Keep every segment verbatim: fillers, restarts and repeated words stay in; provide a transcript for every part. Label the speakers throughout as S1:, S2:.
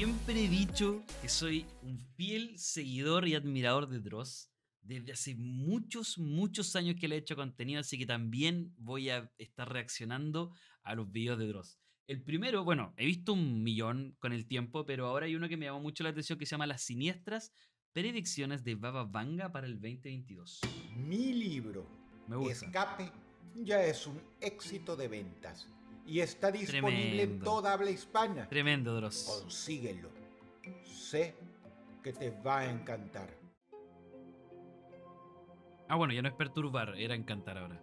S1: Siempre he dicho que soy un fiel seguidor y admirador de Dross. Desde hace muchos, muchos años que le he hecho contenido, así que también voy a estar reaccionando a los videos de Dross. El primero, bueno, he visto un millón con el tiempo, pero ahora hay uno que me llamó mucho la atención que se llama Las siniestras predicciones de Baba Vanga para el veinte veintidós.
S2: Mi libro,
S1: Me gusta.
S2: Escape, ya es un éxito de ventas y está disponible en
S1: Tremendo.
S2: toda habla hispana.
S1: Tremendo, Dross.
S2: Consíguelo. Sé que te va a encantar.
S1: Ah, bueno, ya no es perturbar, era encantar ahora.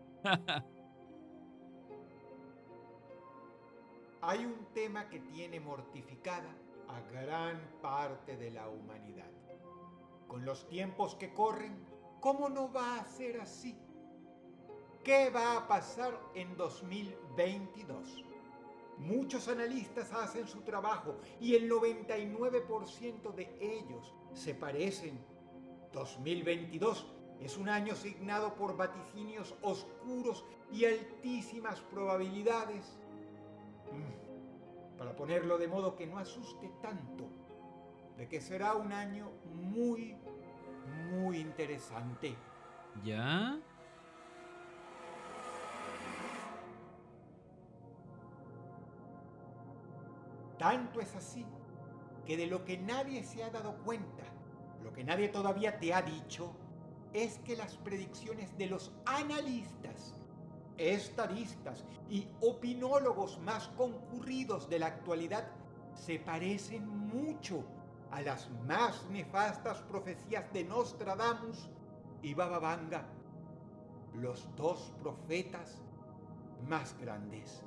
S2: Hay un tema que tiene mortificada a gran parte de la humanidad. Con los tiempos que corren, ¿cómo no va a ser así? ¿Qué va a pasar en dos mil veintidós? Muchos analistas hacen su trabajo y el noventa y nueve por ciento de ellos se parecen. dos mil veintidós es un año signado por vaticinios oscuros y altísimas probabilidades. Para ponerlo de modo que no asuste tanto, de que será un año muy, muy interesante.
S1: ¿Ya?
S2: Tanto es así que de lo que nadie se ha dado cuenta, lo que nadie todavía te ha dicho, es que las predicciones de los analistas, estadistas y opinólogos más concurridos de la actualidad se parecen mucho a las más nefastas profecías de Nostradamus y Baba Vanga, los dos profetas más grandes.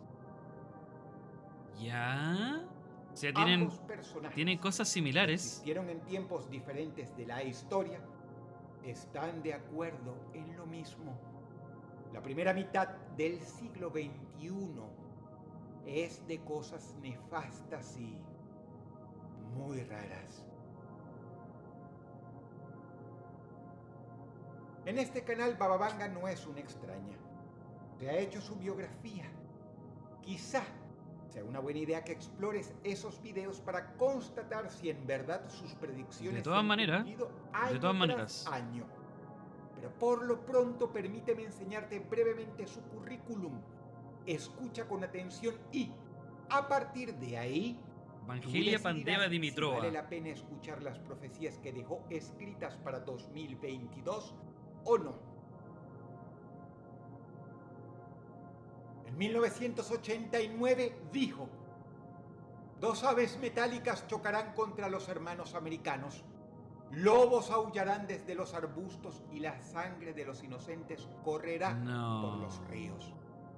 S1: ¿Ya? O sea, tienen,
S2: Ambos personajes,
S1: tienen cosas
S2: que
S1: similares.
S2: existieron en tiempos diferentes de la historia, están de acuerdo en lo mismo. La primera mitad del siglo veintiuno es de cosas nefastas y muy raras. En este canal Baba Vanga no es una extraña. Se ha hecho su biografía. Quizá sea una buena idea que explores esos videos para constatar si en verdad sus predicciones
S1: De todas
S2: se han
S1: maneras,
S2: cumplido
S1: de
S2: año
S1: todas
S2: tras
S1: maneras.
S2: año. Pero por lo pronto permíteme enseñarte brevemente su currículum. Escucha con atención y, a partir de ahí, tú
S1: Vangelia
S2: decidirás
S1: Pandeva
S2: si
S1: Dimitrova.
S2: vale la pena escuchar las profecías que dejó escritas para dos mil veintidós o no. En mil novecientos ochenta y nueve dijo: dos aves metálicas chocarán contra los hermanos americanos. Lobos aullarán desde los arbustos y la sangre de los inocentes correrá
S1: No.
S2: por los ríos.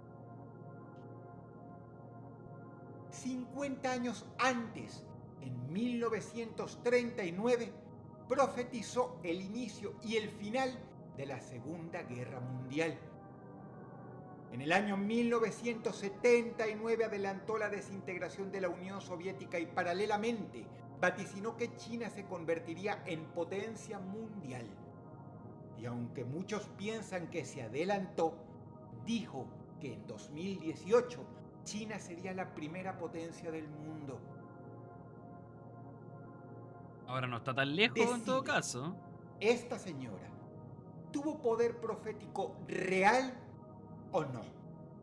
S2: cincuenta años antes, en mil novecientos treinta y nueve, profetizó el inicio y el final de la Segunda Guerra Mundial. En el año mil novecientos setenta y nueve adelantó la desintegración de la Unión Soviética y paralelamente vaticinó que China se convertiría en potencia mundial. Y aunque muchos piensan que se adelantó, dijo que en dos mil dieciocho China sería la primera potencia del mundo.
S1: Ahora no está tan lejos
S2: Decide,
S1: en todo caso.
S2: ¿esta señora tuvo poder profético real o no?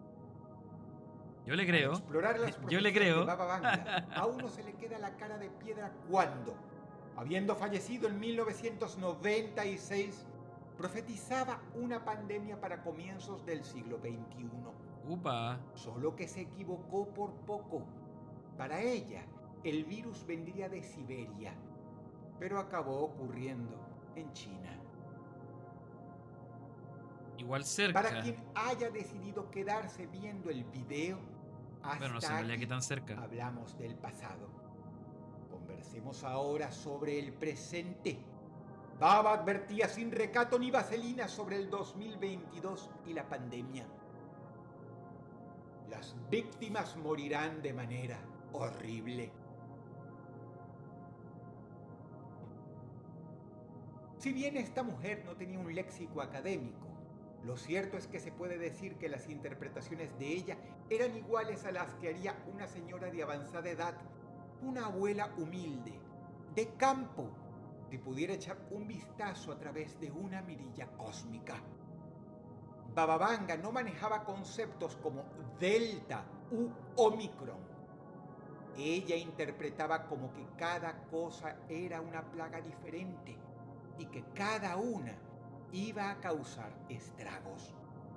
S1: Yo le
S2: Al
S1: creo.
S2: explorar las
S1: Yo le
S2: profecías
S1: creo.
S2: de Baba Vanga, a uno se le queda la cara de piedra cuando, habiendo fallecido en mil novecientos noventa y seis, profetizaba una pandemia para comienzos del siglo veintiuno.
S1: Upa.
S2: Solo que se equivocó por poco. Para ella, el virus vendría de Siberia, pero acabó ocurriendo en China.
S1: Igual cerca.
S2: Para quien haya decidido quedarse viendo el video, hasta
S1: Pero no sé en realidad
S2: aquí
S1: qué tan cerca.
S2: hablamos del pasado. Conversemos ahora sobre el presente. Baba advertía sin recato ni vaselina sobre el dos mil veintidós y la pandemia. Las víctimas morirán de manera horrible. Si bien esta mujer no tenía un léxico académico, lo cierto es que se puede decir que las interpretaciones de ella eran iguales a las que haría una señora de avanzada edad una abuela humilde, de campo, si pudiera echar un vistazo a través de una mirilla cósmica. Baba Vanga no manejaba conceptos como Delta u Omicron. Ella interpretaba como que cada cosa era una plaga diferente y que cada una iba a causar estragos.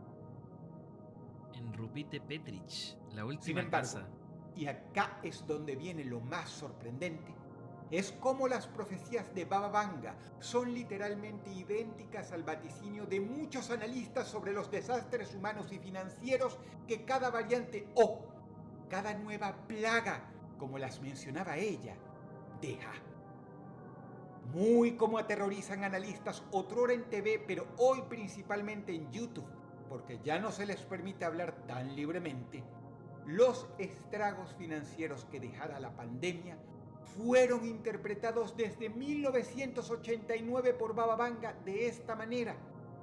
S1: En Rupite Petrich, la última
S2: Sin embargo,
S1: casa.
S2: y acá es donde viene lo más sorprendente, es como las profecías de Baba Vanga son literalmente idénticas al vaticinio de muchos analistas sobre los desastres humanos y financieros que cada variante o cada nueva plaga, como las mencionaba ella, deja. Muy como aterrorizan analistas otrora en T V, pero hoy principalmente en YouTube, porque ya no se les permite hablar tan libremente, los estragos financieros que dejara la pandemia fueron interpretados desde mil novecientos ochenta y nueve por Baba Vanga de esta manera.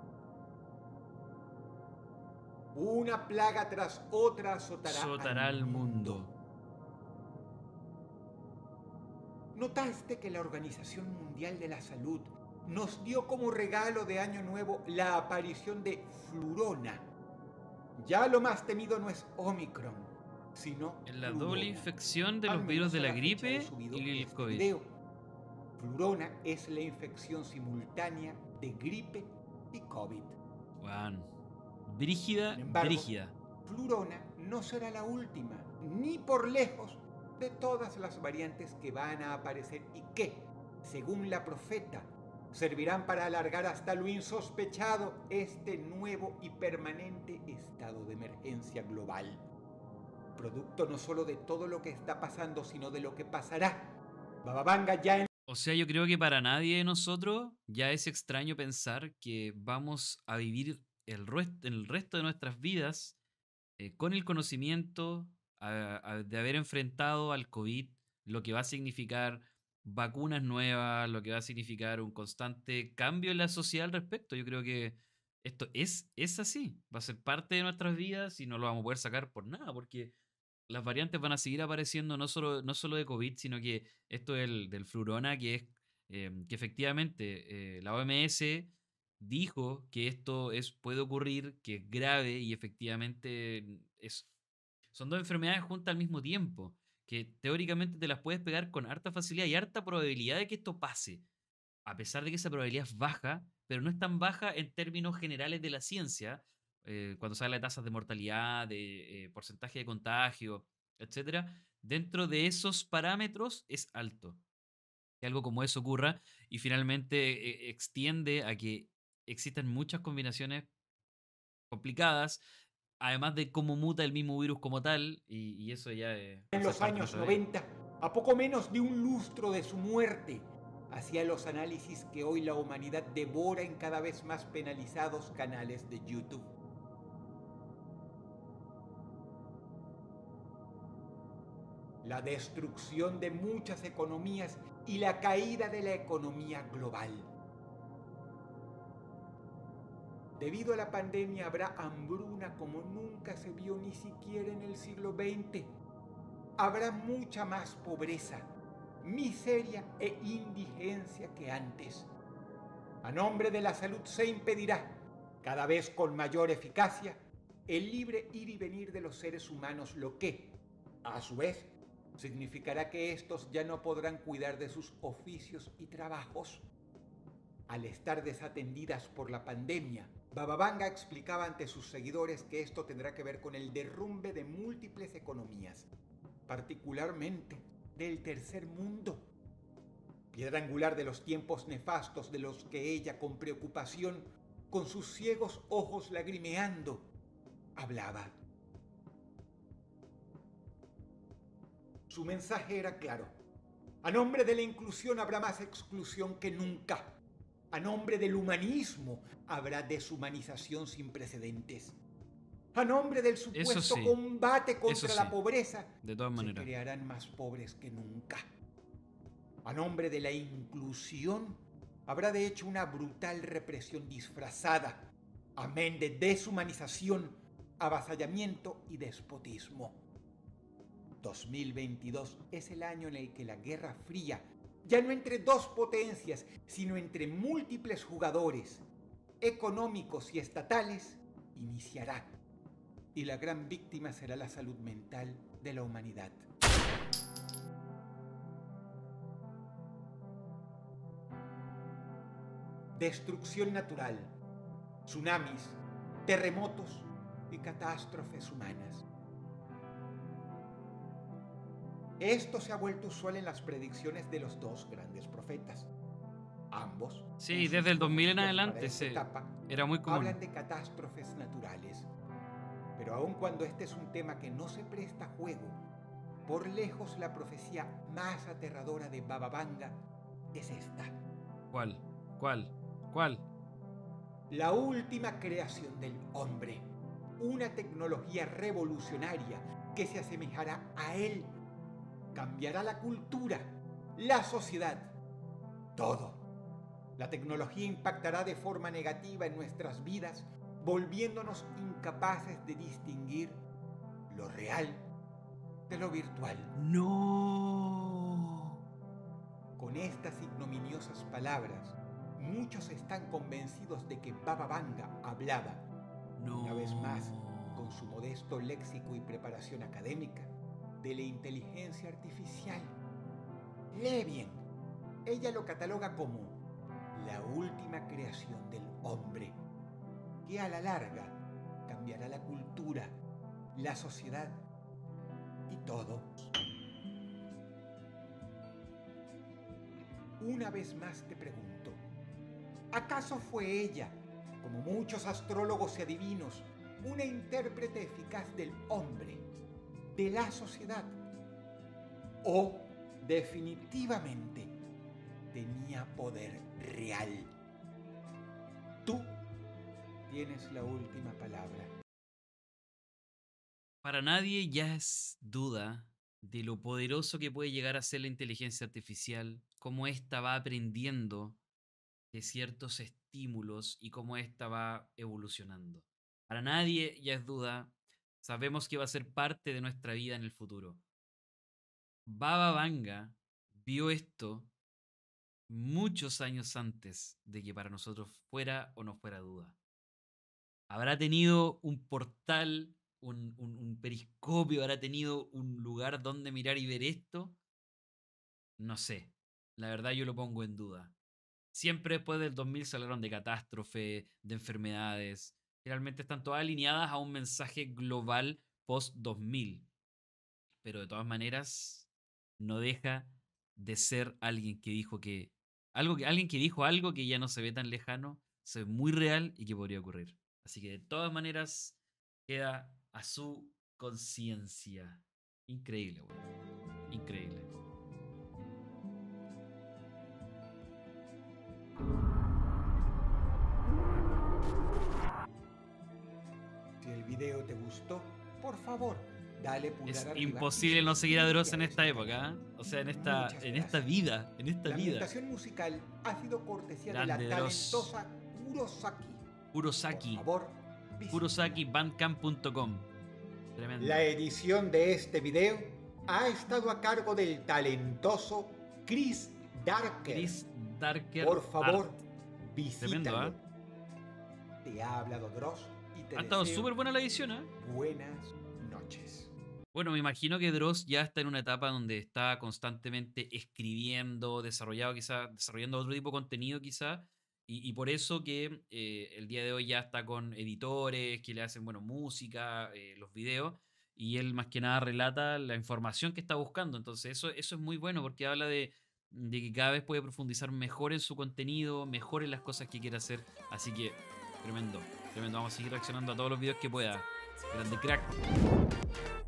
S2: Una plaga tras otra azotará,
S1: Azotará
S2: al
S1: al
S2: mundo.
S1: mundo.
S2: ¿Notaste que la Organización Mundial de la Salud nos dio como regalo de Año Nuevo la aparición de flurona? Ya lo más temido no es Omicron, sino
S1: En la
S2: flurona.
S1: doble infección de
S2: Al
S1: los virus
S2: menos
S1: de
S2: a
S1: la
S2: la fecha de
S1: gripe
S2: subido
S1: y
S2: de
S1: el
S2: este
S1: COVID.
S2: video. Flurona es la infección simultánea de gripe y COVID.
S1: Juan. Brígida,
S2: Sin embargo,
S1: brígida.
S2: flurona no será la última, ni por lejos, de todas las variantes que van a aparecer y que, según la profeta, servirán para alargar hasta lo insospechado este nuevo y permanente estado de emergencia global. Producto no solo de todo lo que está pasando, sino de lo que pasará. Baba Vanga ya en...
S1: O sea, yo creo que para nadie de nosotros ya es extraño pensar que vamos a vivir el, resto, el resto de nuestras vidas eh, con el conocimiento a- a- de haber enfrentado al COVID, lo que va a significar vacunas nuevas, lo que va a significar un constante cambio en la sociedad al respecto. Yo creo que esto es, es así, va a ser parte de nuestras vidas y no lo vamos a poder sacar por nada, porque las variantes van a seguir apareciendo no solo, no solo de COVID, sino que esto del, del flurona, que es eh, que efectivamente eh, la O M S dijo que esto es, puede ocurrir, que es grave y efectivamente es, son dos enfermedades juntas al mismo tiempo, que teóricamente te las puedes pegar con harta facilidad y harta probabilidad de que esto pase, a pesar de que esa probabilidad es baja, pero no es tan baja en términos generales de la ciencia, eh, cuando se habla de tasas de mortalidad, de eh, porcentaje de contagio, etcétera, dentro de esos parámetros es alto. Que algo como eso ocurra y finalmente eh, extiende a que existan muchas combinaciones complicadas, además de cómo muta el mismo virus como tal, y, y eso ya es
S2: en los
S1: parte de
S2: años
S1: nuestra vida.
S2: noventa, a poco menos de un lustro de su muerte, hacía los análisis que hoy la humanidad devora en cada vez más penalizados canales de YouTube. La destrucción de muchas economías y la caída de la economía global. Debido a la pandemia habrá hambruna como nunca se vio ni siquiera en el siglo veinte. Habrá mucha más pobreza, miseria e indigencia que antes. A nombre de la salud se impedirá, cada vez con mayor eficacia, el libre ir y venir de los seres humanos, lo que, a su vez, significará que estos ya no podrán cuidar de sus oficios y trabajos. Al estar desatendidas por la pandemia, Baba Vanga explicaba ante sus seguidores que esto tendrá que ver con el derrumbe de múltiples economías, particularmente del tercer mundo, piedra angular de los tiempos nefastos de los que ella, con preocupación, con sus ciegos ojos lagrimeando, hablaba. Su mensaje era claro. A nombre de la inclusión habrá más exclusión que nunca. A nombre del humanismo habrá deshumanización sin precedentes. A nombre del supuesto
S1: sí,
S2: combate contra
S1: sí,
S2: la pobreza,
S1: de todas
S2: se
S1: maneras.
S2: crearán más pobres que nunca. A nombre de la inclusión habrá de hecho una brutal represión disfrazada, amén de deshumanización, avasallamiento y despotismo. dos mil veintidós es el año en el que la Guerra Fría, ya no entre dos potencias, sino entre múltiples jugadores, económicos y estatales, iniciará. Y la gran víctima será la salud mental de la humanidad. Destrucción natural, tsunamis, terremotos y catástrofes humanas. Esto se ha vuelto usual en las predicciones de los dos grandes profetas. Ambos,
S1: sí, desde el dos mil en adelante se,
S2: etapa,
S1: era muy común.
S2: Hablan de catástrofes naturales. Pero aun cuando este es un tema que no se presta a juego, por lejos la profecía más aterradora de Baba Vanga es esta.
S1: ¿Cuál? ¿Cuál? ¿Cuál?
S2: La última creación del hombre. Una tecnología revolucionaria que se asemejará a él. Cambiará la cultura, la sociedad, todo. La tecnología impactará de forma negativa en nuestras vidas, volviéndonos incapaces de distinguir lo real de lo virtual.
S1: ¡No!
S2: Con estas ignominiosas palabras, muchos están convencidos de que Baba Vanga hablaba,
S1: No.
S2: una vez más, con su modesto léxico y preparación académica, de la inteligencia artificial. Lee bien, ella lo cataloga como la última creación del hombre, que a la larga cambiará la cultura, la sociedad y todo. Una vez más te pregunto, ¿acaso fue ella, como muchos astrólogos y adivinos, una intérprete eficaz del hombre, de la sociedad? ¿O definitivamente tenía poder real? Tú tienes la última palabra.
S1: Para nadie ya es duda de lo poderoso que puede llegar a ser la inteligencia artificial, cómo ésta va aprendiendo de ciertos estímulos y cómo ésta va evolucionando. Para nadie ya es duda, sabemos que va a ser parte de nuestra vida en el futuro. Baba Vanga vio esto muchos años antes de que para nosotros fuera o no fuera duda. Habrá tenido un portal, un, un, un periscopio, habrá tenido un lugar donde mirar y ver esto. No sé, la verdad yo lo pongo en duda. Siempre después del dos mil se hablaron de catástrofe, de enfermedades. Realmente están todas alineadas a un mensaje global post dos mil. Pero de todas maneras, no deja de ser alguien que dijo que algo que alguien que dijo algo que ya no se ve tan lejano, se ve muy real y que podría ocurrir. Así que de todas maneras queda a su conciencia. Increíble, güey. Increíble.
S2: Si el video te gustó, por favor, dale pulgar
S1: Es
S2: arriba.
S1: imposible no seguir a Dross en esta época, ¿eh? O sea, en esta,
S2: Muchas
S1: en esta
S2: gracias.
S1: vida, en esta
S2: La
S1: vida.
S2: ambientación musical ha sido cortesía
S1: Grande
S2: de la
S1: Dross.
S2: talentosa Kurosaki.
S1: Kurosaki.
S2: Por favor, visita.
S1: Kurosaki bandcamp punto com. Tremendo.
S2: La edición de este video ha estado a cargo del talentoso Chris Darker.
S1: Chris Darker.
S2: Por favor,
S1: Art.
S2: visítalo.
S1: Tremendo, ¿eh?
S2: Te ha hablado Dross y te
S1: Ha estado
S2: deseo
S1: súper buena la edición, ¿eh?
S2: buenas noches.
S1: Bueno, me imagino que Dross ya está en una etapa donde está constantemente escribiendo, desarrollado quizá, desarrollando otro tipo de contenido quizá, y, y por eso que eh, el día de hoy ya está con editores que le hacen, bueno, música, eh, los videos, y él más que nada relata la información que está buscando. Entonces eso, eso es muy bueno porque habla de, de que cada vez puede profundizar mejor en su contenido, mejor en las cosas que quiere hacer. Así que tremendo, tremendo. Vamos a seguir reaccionando a todos los videos que pueda. Grande crack.